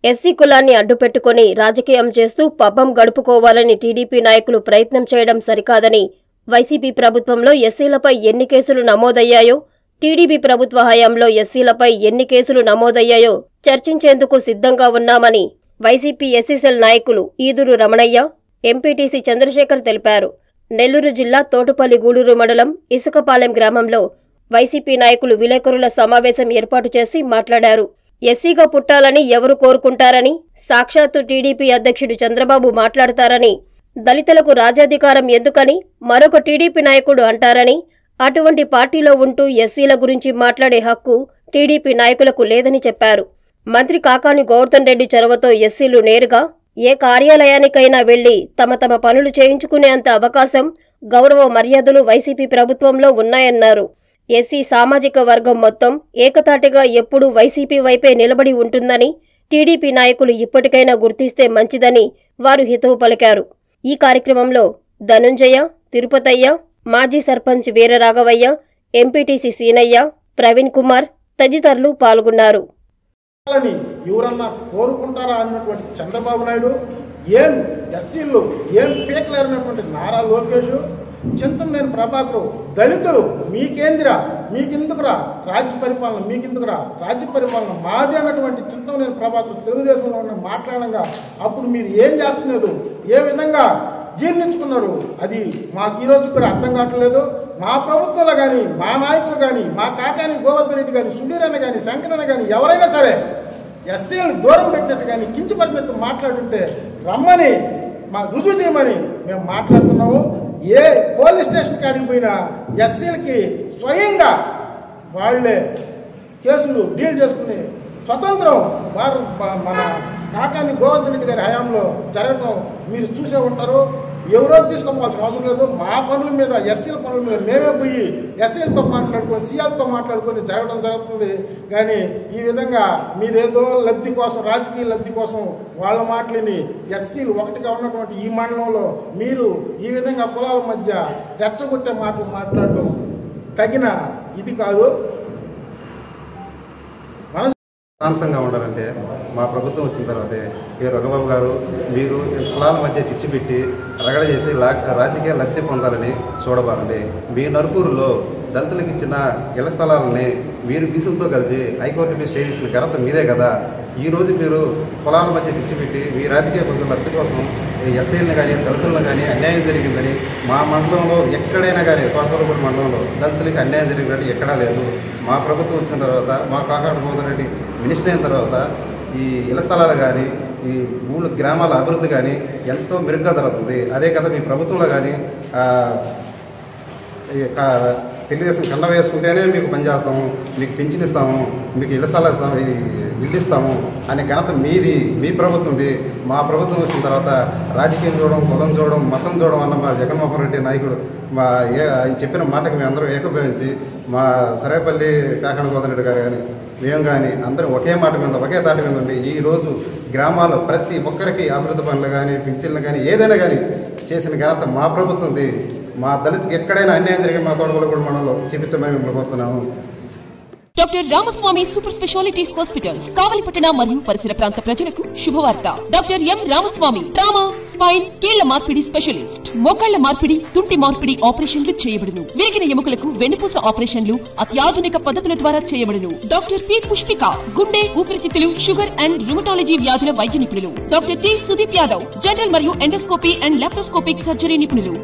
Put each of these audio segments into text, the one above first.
SC కులాన్ని అడ్డుపెట్టుకుని రాజకీయం చేస్తూ పబ్బం గడుపుకోవాలని టీడీపీ నాయకులు ప్రయత్నం చేయడం సరికాదని, వైసీపీ ప్రభుత్వంలో ఎస్సీలపై ఎన్ని కేసులు నమోదయ్యాయో, టీడీపీ ప్రభుత్వ హయాంలో ఎస్సీలపై ఎన్ని కేసులు నమోదయ్యాయో చర్చించేందుకు సిద్ధంగా ఉన్నామని వైసీపీ ఎస్సీ సెల్ నాయకులు ఈదురు రమణయ్య, ఎంపీటీసీ చంద్రశేఖర్ తెలిపారు. నెల్లూరు జిల్లా తోటుపల్లి గూడూరు మండలం ఇసుకపాలెం గ్రామంలో వైసీపీ నాయకులు విలేకరుల సమావేశం ఏర్పాటు చేసి మాట్లాడారు. ఎస్సీగా పుట్టాలని ఎవరు కోరుకుంటారని, సాక్షాత్తు టీడీపీ అధ్యక్షుడు చంద్రబాబు మాట్లాడతారని, దళితులకు రాజ్యాధికారం ఎందుకని మరొక టీడీపీ నాయకుడు అంటారని, అటువంటి పార్టీలో ఉంటూ ఎస్సీల గురించి మాట్లాడే హక్కు టీడీపీ నాయకులకు లేదని చెప్పారు. మంత్రి కాకాని గోవర్ధన్ రెడ్డి చొరవతో ఎస్సీలు నేరుగా ఏ కార్యాలయానికైనా వెళ్లి తమ పనులు చేయించుకునేంత అవకాశం, గౌరవ మర్యాదలు వైసీపీ ప్రభుత్వంలో ఉన్నాయన్నారు. ఎస్సీ సామాజిక వర్గం మొత్తం ఏకతాటిగా ఎప్పుడూ వైసీపీ వైపే నిలబడి ఉంటుందని టీడీపీ నాయకులు ఇప్పటికైనా గుర్తిస్తే మంచిదని వారు హితవు పలికారు. ఈ కార్యక్రమంలో ధనుంజయ, తిరుపతయ్య, మాజీ సర్పంచ్ వీరరాఘవయ్య, ఎంపీటీసీ సీనయ్య, ప్రవీణ్ కుమార్ తదితరులు పాల్గొన్నారు. ఎవరన్నా కోరుకుంటారా అన్నటువంటి చంద్రబాబు నాయుడు, ఏం ఎస్సీలు ఏం పీకలేరన్నటువంటి నారా లోకేష్, చింతమనేని ప్రభాకర్, దళితులు మీకేందిరా, మీకెందుకురా రాజ్య పరిపాలన, మీకెందుకురా రాజ్య పరిపాలన మాది అన్నటువంటి చింతమనేని ప్రభాకర్ తెలుగుదేశంలో ఉన్న మాట్లాడంగా అప్పుడు మీరు ఏం చేస్తున్నారు, ఏ విధంగా జీర్ణించుకున్నారు, అది మాకు ఈరోజు కూడా అర్థం కావట్లేదు. మా ప్రభుత్వంలో కానీ, మా నాయకులు కానీ, మా కాకాని గోవర్ధన్ రెడ్డి కానీ, సుధీరన్న కానీ, శంకరన్న కానీ ఎవరైనా సరే ఎస్సీలను దూరం పెట్టినట్టు కానీ కించపడినట్టు మాట్లాడుంటే రమ్మని మా రుజువు చేయమని మేము మాట్లాడుతున్నాము. ఏ పోలీస్ స్టేషన్ కాడికి పోయినా ఎస్సీలకి స్వయంగా వాళ్లే కేసులు డీల్ చేసుకుని స్వతంత్రం వారు మన కాకాని గోవర్ధన్ రెడ్డి గారి హయాంలో జరగటం మీరు చూసే ఉంటారు. ఎవరో తీసుకోవాల్సిన అవసరం లేదు. మా పనుల మీద, ఎస్సీల పనుల మీద మేమే పోయి ఎస్సీలతో మాట్లాడుకొని, సీఎల్తో మాట్లాడుకొని జరగడం జరుగుతుంది. కానీ ఈ విధంగా మీరేదో లబ్ధి కోసం, రాజకీయ లబ్ధి కోసం వాళ్ళ మాటలని ఎస్సీలు ఒకటిగా ఉన్నటువంటి ఈ మండలంలో మీరు ఈ విధంగా కులాల మధ్య రెచ్చగొట్టే మాటలు మాట్లాడడం తగిన ఇది కాదు. శాంతంగా ఉండాలంటే మా ప్రభుత్వం వచ్చిన తర్వాతే రఘుబాబు గారు మీరు కులాల మధ్య చిచ్చు పెట్టి రగడ చేసి రాజకీయ లబ్ధి పొందాలని చూడబారండి. మీ నరుకూరులో దళితులకు ఇచ్చిన ఇళ్ల స్థలాలని మీరు బీసులతో కలిసి హైకోర్టుకి స్టే చేసిన ఘనత మీదే కదా. ఈరోజు మీరు కులాల మధ్య చిచ్చు పెట్టి మీ రాజకీయ పద్ధతుల లబ్ధి కోసం ఎస్ఐలను కానీ, దళితులను కానీ అన్యాయం జరిగిందని మా మండలంలో ఎక్కడైనా కానీ, కోటపల్లిగూడ మండలంలో దళితులకి అన్యాయం జరిగినట్టు ఎక్కడా లేదు. మా ప్రభుత్వం వచ్చిన తర్వాత, మా కాకాని గోవర్ధన్ రెడ్డి మినిస్టర్ అయిన తర్వాత ఈ ఇళ్ల స్థలాలు కానీ, ఈ ఊళ్ళ గ్రామాల అభివృద్ధి కానీ ఎంతో మెరుగ్గా జరుగుతుంది. అదే కదా మీ ప్రభుత్వంలో కానీ తెలుగుదేశం కండ వేసుకుంటేనే మీకు పని చేస్తాము, మీకు పింఛన్ ఇస్తాము, మీకు ఇళ్ల స్థలాలు ఇస్తాము, ఇల్లు ఇస్తాము అనే ఘనత మీది, మీ ప్రభుత్వంది. మా ప్రభుత్వం వచ్చిన తర్వాత రాజకీయం చూడడం, కులం చూడడం, మతం చూడడం అన్న మా జగన్మోహన్ రెడ్డి నాయకుడు ఆయన చెప్పిన మాటకి మేము అందరం ఏకీభవించి మా సరేపల్లి కాకాని గోవర్ధన్ రెడ్డి గారు కానీ, మేము కానీ అందరం ఒకే మాట మీద, ఒకే తాటి మీద ఉండి ఈరోజు గ్రామాల్లో ప్రతి ఒక్కరికి అభివృద్ధి పనులు కానీ, పింఛన్లు కానీ, ఏదైనా కానీ చేసిన ఘనత మా ప్రభుత్వంది. మా దళితులకు ఎక్కడైనా అన్యాయం జరిగే మా తోటపల్లిగూడ మండలంలో చూపించమని మేము కోరుతున్నాము. Doctor Ramaswamy super speciality hospitals కావలిపట్టణ మరియు పరిసర ప్రాంత ప్రజలకు శుభవార్త. Doctor M Ramaswamy trauma, spine, కీళ్ల మార్పిడి స్పెషలిస్ట్. మోకాళ్ల మార్పిడి, తుంటి మార్పిడి ఆపరేషన్లు చేయబడును. విరిగిన ఎముకలకు వెన్నుపూస ఆపరేషన్లు అత్యాధునిక పద్ధతుల ద్వారా చేయబడును. డాక్టర్ పి పుష్పిక గుండె, ఊపిరితిత్తులు, షుగర్ అండ్ రుమటాలజీ వ్యాధుల వైద్య నిపుణులు. Doctor T Sudeep Yadav general మరియు ఎండోస్కోపీ అండ్ లాప్రోస్కోపిక్ సర్జరీ నిపుణులు.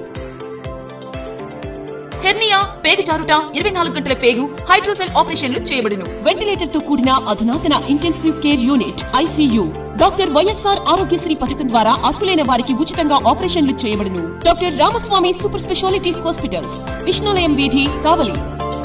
హెర్నియా, పేగు జారుట, 24 గంటల పేగు, హైడ్రోసెల్ ఆపరేషన్లు చేయబడును. వెంటిలేటర్ తో కూడిన అధునాతన intensive care unit ICU. Doctor YSR Aarogyasri పథకం ద్వారా అర్హులైన వారికి ఉచితంగా ఆపరేషన్లు చేయబడును. Doctor Ramaswamy super speciality hospitals, Vishnulayam వీధి, కావలి.